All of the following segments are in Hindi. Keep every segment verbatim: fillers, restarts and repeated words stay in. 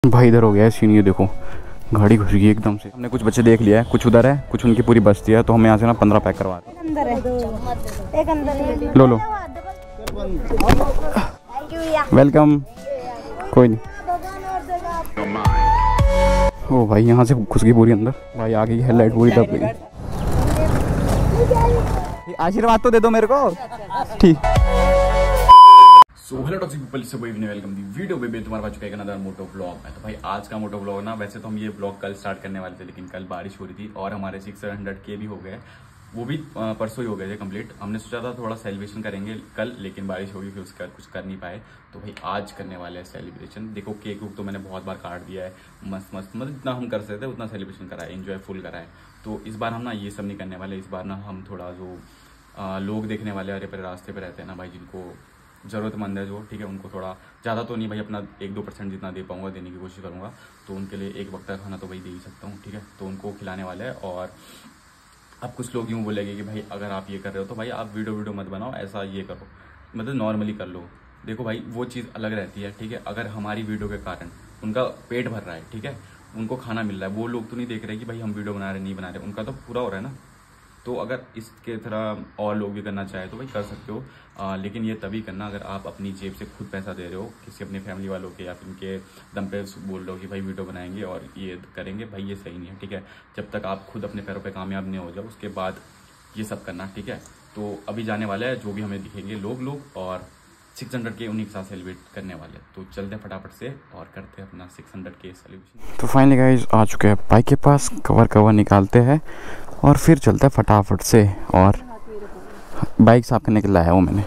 भाई इधर हो गया है सीन, ये देखो गाड़ी घुस गई एकदम से। हमने कुछ बच्चे देख लिया है, कुछ उधर है, कुछ उनकी पूरी बस्ती है, तो हमें यहाँ से ना पंद्रह पैक करवा रहे हैं। अंदर है, एक अंदर है। लो लो, वेलकम। कोई नहीं। ओ भाई यहाँ से घुस गई पूरी अंदर। भाई आ गई हेडलाइट पूरी दब गई। आशीर्वाद तो दे दो मेरे को। ठीक। सो हेलो टॉक्सिक पीपल, से कोई वेलकम दी वीडियो बेबी तुम्हारे पास चुका है अनदर मोटो ब्लॉग है। तो भाई आज का मोटो ब्लॉग ना, वैसे तो हम ये ब्लॉग कल स्टार्ट करने वाले थे, लेकिन कल बारिश हो रही थी और हमारे सिक्स हंड्रेड के भी हो गए, वो भी परसों ही हो गए थे कंप्लीट। हमने सोचा था थोड़ा सेलिब्रेशन करेंगे कल, लेकिन बारिश होगी फिर उसका कुछ कर नहीं पाए। तो भाई आज करने वाले हैं सेलिब्रेशन। देखो केक वूक तो मैंने बहुत बार काट दिया है, मस्त मस्त, मतलब जितना हम कर सकते उतना सेलिब्रेशन करा है, एंजॉय फुल करा है। तो इस बार हम ना ये सब नहीं करने वाले। इस बार ना हम थोड़ा जो आ, लोग देखने वाले अरे पर रास्ते पर रहते हैं ना भाई, जिनको ज़रूरतमंद है जो, ठीक है, उनको थोड़ा ज़्यादा तो नहीं भाई, अपना एक दो परसेंट जितना दे पाऊंगा देने की कोशिश करूंगा। तो उनके लिए एक वक्त का खाना तो भाई दे ही सकता हूँ, ठीक है। तो उनको खिलाने वाला है। और अब कुछ लोग यूँ बोलेंगे कि भाई अगर आप ये कर रहे हो तो भाई आप वीडियो वीडियो मत बनाओ, ऐसा ये करो, मतलब नॉर्मली कर लो। देखो भाई वो चीज़ अलग रहती है, ठीक है। अगर हमारी वीडियो के कारण उनका पेट भर रहा है, ठीक है, उनको खाना मिल रहा है, वो लोग तो नहीं देख रहे कि भाई हम वीडियो बना रहे नहीं बना रहे, उनका तो पूरा हो रहा है ना। तो अगर इसके तरह और लोग भी करना चाहे तो भाई कर सकते हो, आ, लेकिन ये तभी करना अगर आप अपनी जेब से खुद पैसा दे रहे हो, किसी अपने फैमिली वालों के या फिर उनके दम पे बोल रहे हो कि भाई वीडियो बनाएंगे और ये करेंगे, भाई ये सही नहीं है, ठीक है। जब तक आप खुद अपने पैरों पे कामयाब नहीं हो जाओ उसके बाद ये सब करना, ठीक है। तो अभी जाने वाला है जो भी हमें दिखेंगे लोग लोग और सिक्स हंड्रेड के उन्हीं के साथ सेलिब्रेट करने वाले। तो चलते हैं फटाफट से और करते हैं अपना सिक्स हंड्रेड के सेलिब्रेशन। तो फाइनली गाइस आ चुके हैं बाइक के पास, कवर कवर निकालते हैं और फिर चलते हैं फटाफट से। और बाइक साफ करने के लिए लाया हूँ मैंने।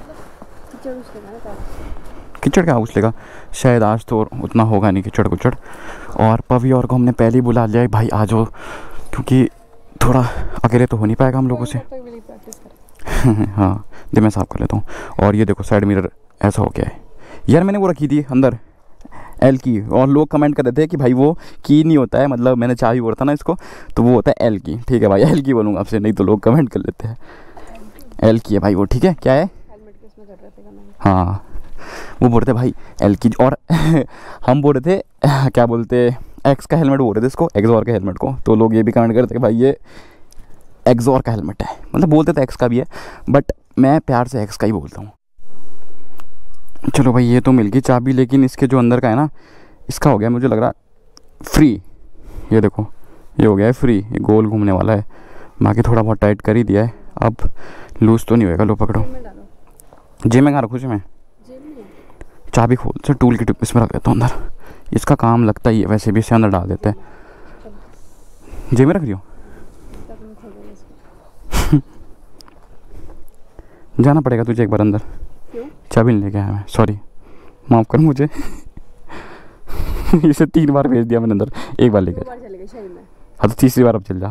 कीचड़ क्या उछलेगा, शायद आज तो उतना होगा नहीं कीचड़ कुचड़। और पवी और को हमने पहले ही बुला लिया है, भाई आ जाओ, क्योंकि थोड़ा अकेले तो हो नहीं पाएगा हम लोगों से। हाँ दे मैं साफ कर लेता हूँ। और ये देखो साइड मिरर ऐसा हो गया है यार, मैंने वो रखी थी अंदर एल की, और लोग कमेंट कर रहे थे कि भाई वो की नहीं होता है, मतलब मैंने चाबी बोला था ना इसको, तो वो होता है एल की, ठीक है भाई एल की बोलूँगा आपसे, नहीं तो लोग कमेंट कर लेते हैं। एल की है भाई वो, ठीक है। क्या है? हाँ वो बोल रहे थे भाई एल की, और हम बोल रहे थे क्या बोलते एक्स का हेलमेट बोल रहे थे इसको, एक्सॉर का हेलमेट को। तो लोग ये भी कमेंट करते कि भाई ये एक्सॉर का हेलमेट है, मतलब बोलते तो एक्स का भी है, बट मैं प्यार से एक्स का ही बोलता हूँ। चलो भाई ये तो मिल गई चाबी, लेकिन इसके जो अंदर का है ना, इसका हो गया मुझे लग रहा फ्री। ये देखो ये हो गया है फ्री, ये गोल घूमने वाला है, बाकी थोड़ा बहुत टाइट कर ही दिया है, अब लूज तो नहीं होएगा। लो पकड़ो, जेब में कहाँ रखूँ मैं? चाबी खोल से टूल की टिप इसमें रख देता हूँ अंदर, इसका काम लगता ही है वैसे भी, इसे अंदर डाल देते हैं। जेब में रख रही हो? जाना पड़ेगा तुझे एक बार अंदर। क्यों? चाबी नहीं लेके आया मैं, सॉरी माफ़ कर मुझे। इसे तीन बार भेज दिया मैंने अंदर, एक बार लेकर। हाँ तो तीसरी बार अब चल जा।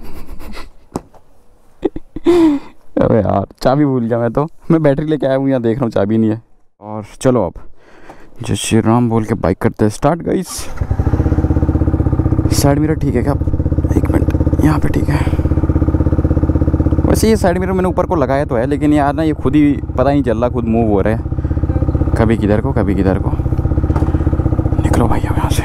अबे यार चाबी भूल गया मैं, तो मैं बैटरी लेके आया हूँ, यहाँ देख रहा हूँ चाबी नहीं है। और चलो अब जय श्री राम बोल के बाइक करते हैं स्टार्ट गाइस। साइड मिरर ठीक है क्या? एक मिनट, यहाँ पे ठीक है। वैसे ये साइड मिरर मैंने ऊपर को लगाया तो है, लेकिन यार ना ये खुद ही पता नहीं चल रहा, खुद मूव हो रहा है, कभी किधर को कभी किधर को। निकलो भाई अब यहाँ से।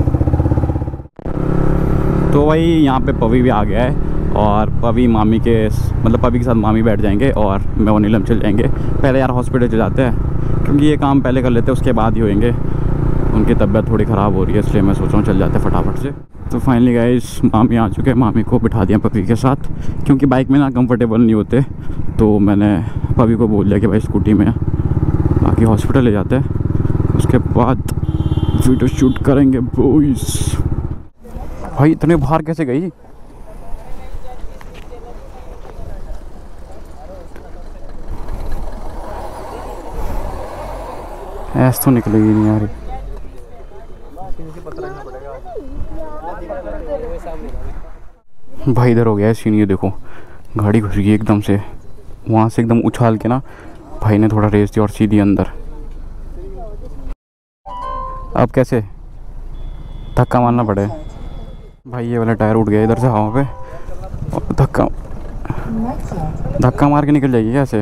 तो भाई यहाँ पे पवी भी आ गया है, और पवी मामी के मतलब पवी के साथ मामी बैठ जाएंगे और मैं और नीलम चल जाएंगे। पहले यार हॉस्पिटल चले जाते हैं, क्योंकि ये काम पहले कर लेते हैं उसके बाद ही होएंगे। उनकी तबीयत थोड़ी ख़राब हो रही है, इसलिए मैं सोच रहा हूँ चल जाते हैं फटाफट से। तो फाइनली गाइस मामी आ चुके हैं, मामी को बिठा दिया पपी के साथ, क्योंकि बाइक में ना कंफर्टेबल नहीं होते, तो मैंने पपी को बोल दिया कि भाई स्कूटी में, बाकी हॉस्पिटल ले जाते हैं, उसके बाद वीडियो शूट करेंगे बॉयज। भाई इतने बाहर कैसे गई? ऐसा तो निकलेगी नहीं यार। भाई इधर हो गया है सीन, ये देखो गाड़ी घुस गई एकदम से, वहाँ से एकदम उछाल के ना भाई ने थोड़ा रेस दी और सीधी अंदर। अब कैसे धक्का मारना पड़े भाई, ये वाला टायर उठ गया इधर से हवा पे, और धक्का धक्का मार के निकल जाएगी कैसे?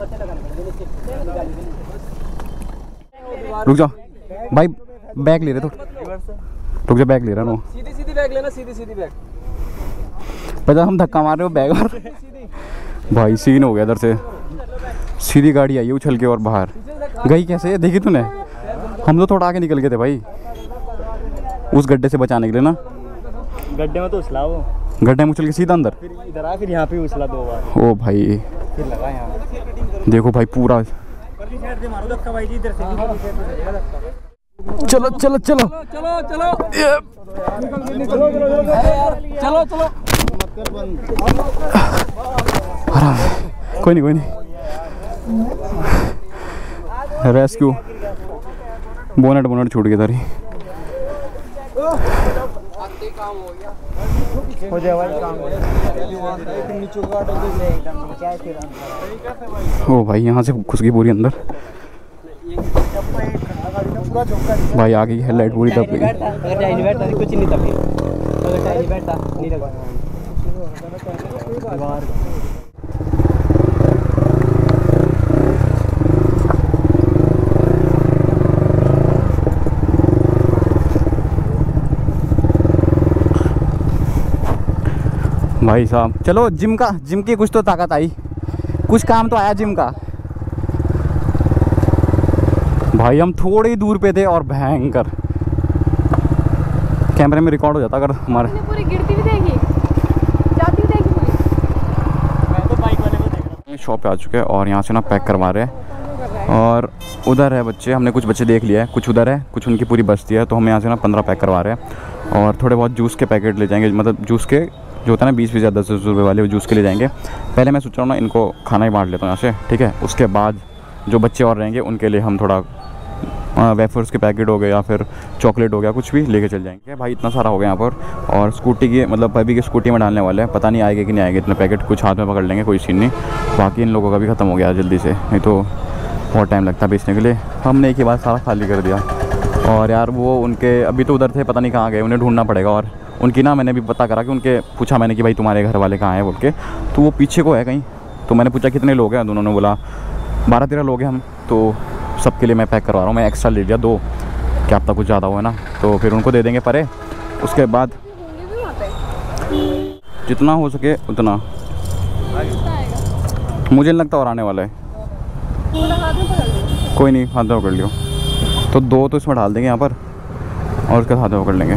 रुक जाओ भाई, बैग ले रहे तो रुक जा, बैग ले रहा हूँ। सीधी सीधी बैग लेना, सीधी सीधी बैग। पता हम धक्का मार रहे हो बैग और भाई सीन हो गया इधर से। सीधी गाड़ी आई उछल के और बाहर गई कैसे देखी तूने? हम तो थोड़ा आगे निकल गए थे भाई उस गड्ढे से बचाने के लिए ना। गड्ढे में तो उछला वो, गड्ढे में उछल के सीधा अंदर, फिर इधर आ, फिर यहाँ पे उछला दो बार। ओ भाई फिर लगा यहाँ। देखो भाई पूरा। चलो चलो चलो चलो चलो चलो चलो आराम, कोई नहीं कोई नहीं। रेस्क्यू, बोनट बोनट छूट गया तारी। हो जाए भाई काम। ओ भाई यहाँ से घुस गई पूरी अंदर भाई, आ गई है लाइट पूरी दब गई। अगर टाइम नहीं बैठता कुछ नहीं दबे, अगर टाइम नहीं बैठता नहीं लगा। भाई साहब चलो जिम का, जिम की कुछ तो ताकत आई, कुछ काम तो आया जिम का। भाई हम थोड़ी ही दूर पे थे और भयंकर कैमरे में रिकॉर्ड हो जाता अगर हमारे। पूरी गिरती भी देखी, जाती भी देखी पूरी। मैं तो बाइक वाले को देख रहा हूँ। शॉप पे आ चुके हैं और यहाँ से ना पैक करवा रहे हैं। और उधर है बच्चे, हमने कुछ बच्चे देख लिया है, कुछ उधर है, कुछ उनकी पूरी बस्ती है। तो हम यहाँ से ना पंद्रह पैक करवा रहे हैं और थोड़े बहुत जूस के पैकेट ले जाएंगे, मतलब जूस के जो होता है ना बीस बीस या दस दस रुपये वाले, वो जूस के ले जाएंगे। पहले मैं सोच रहा हूँ ना इनको खाना ही बांट लेता हूँ यहाँ से, ठीक है। उसके बाद जो बच्चे और रहेंगे उनके लिए हम थोड़ा वेफर्स के पैकेट हो गए या फिर चॉकलेट हो गया, कुछ भी लेके चल जाएंगे। भाई इतना सारा हो गया यहाँ पर। और स्कूटी की, मतलब भाभी की स्कूटी में डालने वाले हैं, पता नहीं आएगा कि नहीं आएगा इतने पैकेट, कुछ हाथ में पकड़ लेंगे, कोई सीन नहीं। बाकी इन लोगों का भी ख़त्म हो गया जल्दी से, नहीं तो बहुत टाइम लगता है बेचने के लिए। हमने एक ही बार सारा खाली कर दिया। और यार वो उनके अभी तो उधर थे, पता नहीं कहाँ गए, उन्हें ढूंढना पड़ेगा। और उनकी ना मैंने भी पता करा कि उनके पूछा मैंने कि भाई तुम्हारे घर वाले कहाँ हैं बोल के, तो वो पीछे को है कहीं। तो मैंने पूछा कितने लोग हैं, दोनों ने बोला बारह तेरह लोग हैं हम, तो सबके लिए मैं पैक करवा रहा हूँ। मैं एक्स्ट्रा ले लिया दो, क्या पता कुछ ज़्यादा हो है ना, तो फिर उनको दे देंगे परे। उसके बाद जितना हो सके उतना, मुझे नहीं लगता और आने वाला है। कोई नहीं, हाथ में पकड़ लियो, तो दो तो इसमें डाल देंगे यहाँ पर और उसके हाथ में पकड़ लेंगे।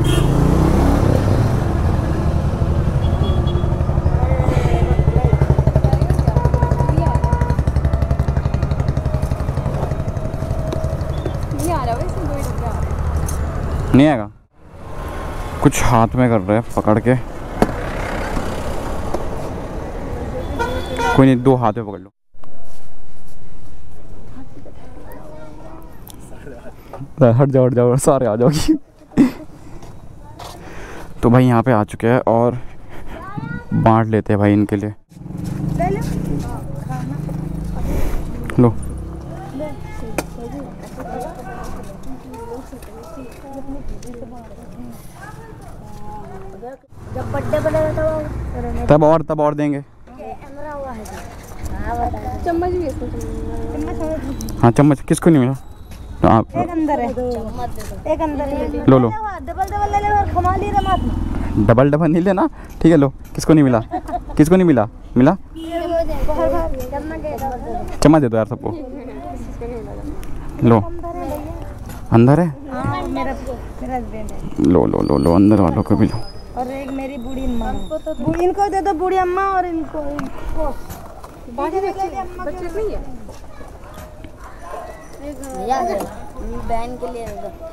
नहीं आएगा, कुछ हाथ में कर रहे हैं पकड़ के। कोई नहीं, दो हाथ में पकड़ लो। हट जाओ हट जाओ, सारे आ जाओगी। तो भाई यहाँ पे आ चुके हैं और बांट लेते हैं भाई इनके लिए। लो जब बर्थडे बनेगा तब तब और तब और देंगे। चम्मच भी इसमें, हाँ चम्मच किसको नहीं मिला? आप एक अंदर है, एक अंदर है। लो लो, डबल डबल ले ले और खमा ली रे मात। डबल डबल नहीं लेना, ठीक है। लो, किसको नहीं मिला? किसको नहीं मिला? मिला चम्मच दे दो यार सबको। लो अंदर है, मेरा मेरा हस्बैंड है। लो लो लो लो अंदर वालों को भी लो। और एक मेरी बूढ़ी अम्मा, बूढ़ी इनको दे दो, बूढ़ी अम्मा। और इनको इनको बाकी बच्चे बच्चे नहीं है बहन के लिए।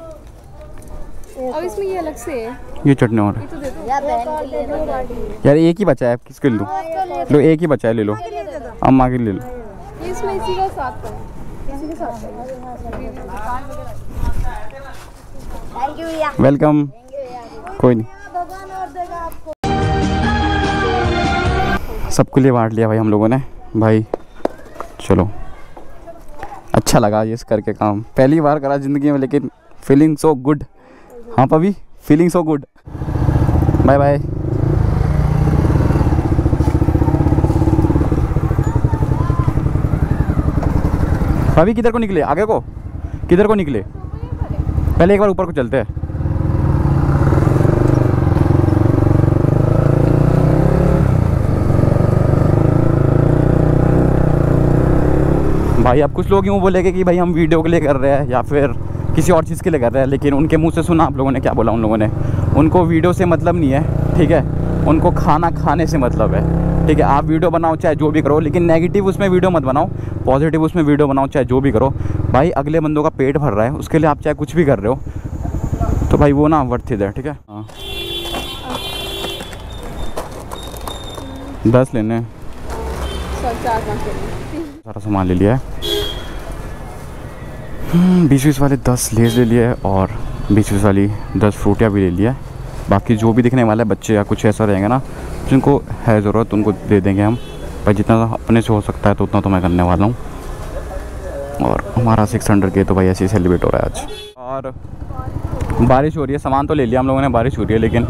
अब इसमें ये अलग से है, ये चटनी और है। यार एक ही बचा है, किसके ले लो? लो एक ही बचा है, ले लो, अम्मा के ले लो। इसमें इसी का साथ का है, इसी के साथ थैंक यू भैया। वेलकम। कोई नहीं, सबके लिए बांट लिया भाई हम लोगों ने। भाई चलो, अच्छा लगा ये करके काम, पहली बार करा ज़िंदगी में, लेकिन फीलिंग सो गुड। हाँ Pavi, feeling so good. Bye bye. भाभी किधर को निकले, आगे को किधर को निकले? पहले एक बार ऊपर को चलते हैं। भाई अब कुछ लोग यूँ बोलेंगे कि भाई हम वीडियो के लिए कर रहे हैं या फिर किसी और चीज़ के लिए कर रहे हैं, लेकिन उनके मुंह से सुना आप लोगों ने क्या बोला। उन लोगों ने, उनको वीडियो से मतलब नहीं है, ठीक है, उनको खाना खाने से मतलब है, ठीक है। आप वीडियो बनाओ चाहे जो भी करो, लेकिन नेगेटिव उसमें वीडियो मत बनाओ, पॉजिटिव उसमें वीडियो बनाओ चाहे जो भी करो। भाई अगले बंदों का पेट भर रहा है, उसके लिए आप चाहे कुछ भी कर रहे हो तो भाई वो ना वर्थ इट है, ठीक है। हाँ दस लेने, सारा सामान ले लिया है, बीस बीस वाले दस लेस ले लिए और बीस बीस वाली दस फ्रूटियाँ भी ले लिया है। बाकी जो भी दिखने वाला है बच्चे या कुछ ऐसा रहेंगे ना जिनको है ज़रूरत उनको दे देंगे हम। भाई जितना अपने से हो सकता है तो उतना तो मैं करने वाला हूँ। और हमारा सिक्स हंड्रेड के तो भाई ऐसे ही सेलिब्रेट हो रहा है आज। और बारिश हो रही है, सामान तो ले लिया हम लोगों ने, बारिश हो रही है लेकिन,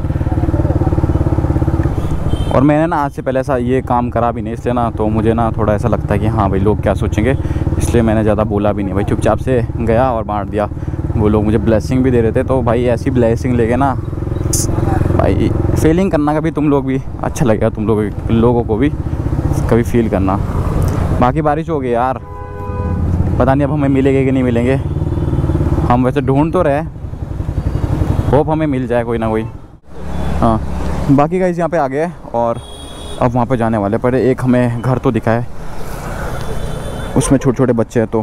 और मैंने ना आज से पहले ऐसा ये काम करा भी नहीं, इसलिए ना तो मुझे ना थोड़ा ऐसा लगता है कि हाँ भाई लोग क्या सोचेंगे, इसलिए मैंने ज़्यादा बोला भी नहीं भाई, चुपचाप से गया और बांट दिया। वो लोग मुझे ब्लेसिंग भी दे रहे थे, तो भाई ऐसी ब्लेसिंग लेके ना भाई फीलिंग करना कभी तुम लोग भी अच्छा लगेगा, तुम लोग लोगों को भी कभी फील करना। बाकी बारिश हो गई यार, पता नहीं अब हमें मिलेंगे कि नहीं मिलेंगे। हम वैसे ढूंढ तो रहे, होप हमें मिल जाए कोई ना कोई। हाँ बाकी गाइस यहाँ पे आ गए और अब वहाँ पे जाने वाले, पर एक हमें घर तो दिखा है, उसमें छोटे छोटे बच्चे हैं, तो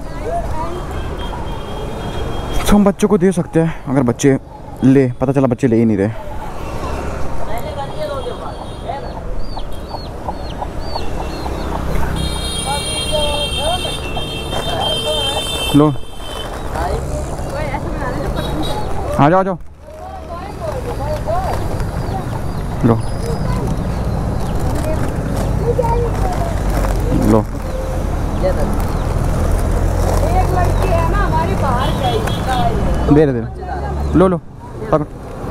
तो हम बच्चों को दे सकते हैं अगर बच्चे ले, पता चला बच्चे ले ही नहीं रहे। लो आ जाओ आ जाओ, लो लो एक लड़की है ना हमारी बाहर गई, दे रहे दे, लो लो पकड़।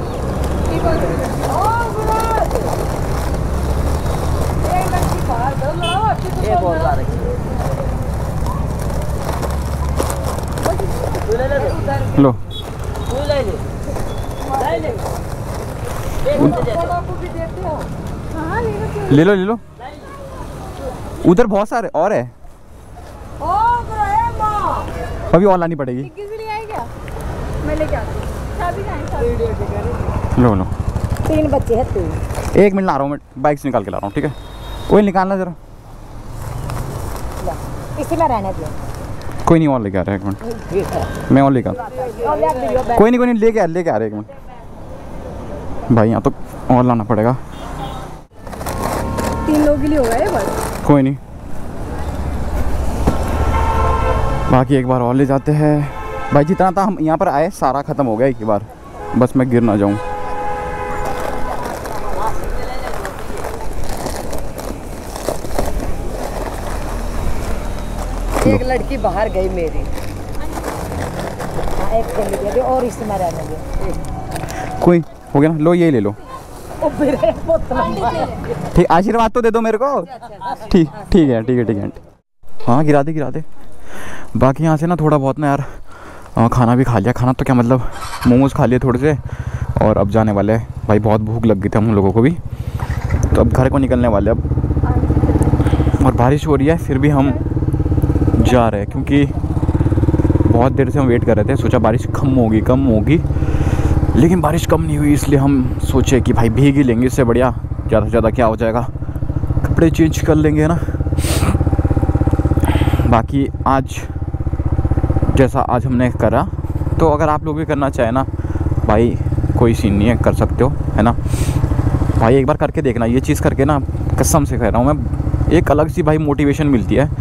लो ले लो ले लो, उधर बहुत सारे और है, अभी और लानी पड़ेगी। मैं लेके आती हूँ, चाबी कहाँ है? लो लो, तीन बच्चे हैं, तीन। एक मिनट ला रहा हूँ मैं, बाइक से निकाल के ला रहा हूँ, ठीक है। वही निकालना ज़रा, इसी में रहने दो। कोई नहीं और लेके आ रहा है, एक मिनट मैं और लेके आ, कोई नहीं कोई नहीं लेके आ लेके आ रहे, एक मिनट भाई, यहाँ तो और लाना पड़ेगा। तीन लोगों के लिए होगा ये बस, कोई नहीं, बाकी एक बार और ले जाते हैं भाई। जितना था हम यहाँ पर आए सारा ख़त्म हो गया एक ही बार, बस मैं गिर ना जाऊँ। एक लड़की बाहर गई मेरी, एक चली गई और इसमें रहने दो। कोई हो गया ना, लो ये ले लो, ठीक, आशीर्वाद तो दे दो मेरे को, ठीक ठीक है ठीक है ठीक है, हाँ गिरा दे गिरा दे। बाकी यहाँ से ना थोड़ा बहुत ना यार आ, खाना भी खा लिया, खाना तो क्या मतलब मोमोज खा लिए थोड़े से, और अब जाने वाले हैं भाई, बहुत भूख लग गई थी हम लोगों को भी, तो अब घर को निकलने वाले अब। और बारिश हो रही है फिर भी हम जा रहे हैं, क्योंकि बहुत देर से हम वेट कर रहे थे, सोचा बारिश कम होगी कम होगी, लेकिन बारिश कम नहीं हुई, इसलिए हम सोचे कि भाई भीग ही लेंगे, इससे बढ़िया ज़्यादा से ज़्यादा क्या हो जाएगा, कपड़े चेंज कर लेंगे ना। बाकी आज जैसा आज हमने करा, तो अगर आप लोग भी करना चाहें ना भाई, कोई सीन नहीं है, कर सकते हो, है ना भाई। एक बार करके देखना, ये चीज़ करके ना कसम से कह रहा हूँ मैं, एक अलग सी भाई मोटिवेशन मिलती है।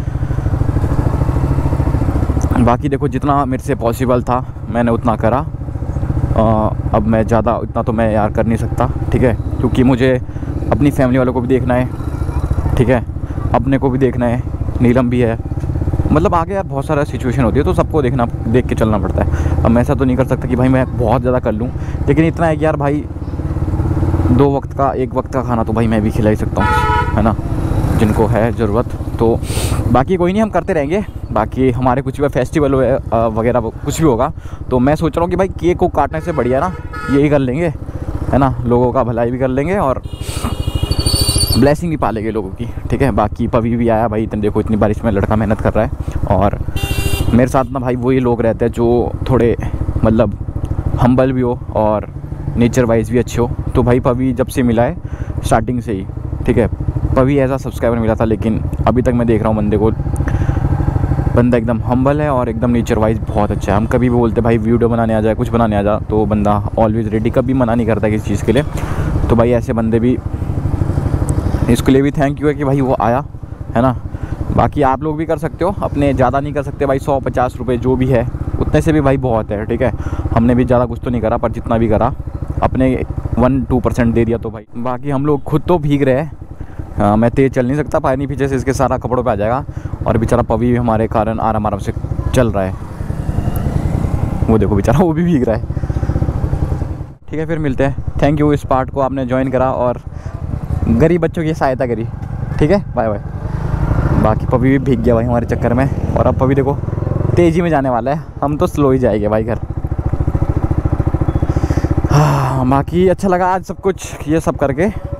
बाकी देखो जितना मेरे से पॉसिबल था मैंने उतना करा, आ, अब मैं ज़्यादा इतना तो मैं यार कर नहीं सकता, ठीक है, क्योंकि मुझे अपनी फैमिली वालों को भी देखना है, ठीक है, अपने को भी देखना है, नीलम भी है, मतलब आगे यार बहुत सारा सिचुएशन होती है, तो सबको देखना देख के चलना पड़ता है। अब मैं ऐसा तो नहीं कर सकता कि भाई मैं बहुत ज़्यादा कर लूँ, लेकिन इतना है कि यार भाई दो वक्त का एक वक्त का खाना तो भाई मैं भी खिला ही सकता हूँ, है ना, जिनको है ज़रूरत। तो बाकी कोई नहीं, हम करते रहेंगे। बाकी हमारे कुछ भी फेस्टिवल वगैरह कुछ भी होगा तो मैं सोच रहा हूँ कि भाई केक को काटने से बढ़िया ना यही कर लेंगे, है ना, लोगों का भलाई भी कर लेंगे और ब्लेसिंग भी पा लेंगे लोगों की, ठीक है। बाकी पवी भी आया भाई, इतने देखो इतनी बारिश में लड़का मेहनत कर रहा है और मेरे साथ ना भाई वही लोग रहते हैं जो थोड़े मतलब हम्बल भी हो और नेचर वाइज भी अच्छे हो। तो भाई पवी जब से मिला है स्टार्टिंग से ही, ठीक है, पवी एज आ सब्सक्राइबर मिला था, लेकिन अभी तक मैं देख रहा हूँ बंदे को, बंदा एकदम हम्बल है और एकदम नेचर वाइज बहुत अच्छा है। हम कभी भी बोलते भाई वीडियो बनाने आ जाए, कुछ बनाने आ जा, तो बंदा ऑलवेज़ रेडी, कभी मना नहीं करता किसी चीज़ के लिए। तो भाई ऐसे बंदे भी, इसके लिए भी थैंक यू है कि भाई वो आया, है ना। बाकी आप लोग भी कर सकते हो, अपने ज़्यादा नहीं कर सकते भाई, सौ पचास रुपये जो भी है उतने से भी भाई बहुत है, ठीक है। हमने भी ज़्यादा कुछ तो नहीं करा, पर जितना भी करा अपने वन टू परसेंट दे दिया। तो भाई बाकी हम लोग खुद तो भीग रहे हैं, हाँ, मैं तेज़ चल नहीं सकता, पानी पीछे से इसके सारा कपड़ों पे आ जाएगा और बेचारा पवी भी हमारे कारण आराम आराम से चल रहा है। वो देखो बेचारा वो भी भीग रहा है। ठीक है, फिर मिलते हैं। थैंक यू इस पार्ट को आपने ज्वाइन करा और गरीब बच्चों की सहायता करी, ठीक है, बाय बाय। बाकी पवी भी भीग गया भाई हमारे चक्कर में, और अब पवी देखो तेज़ी में जाने वाला है, हम तो स्लो ही जाएंगे भाई घर। हाँ, बाकी अच्छा लगा आज सब कुछ ये सब करके।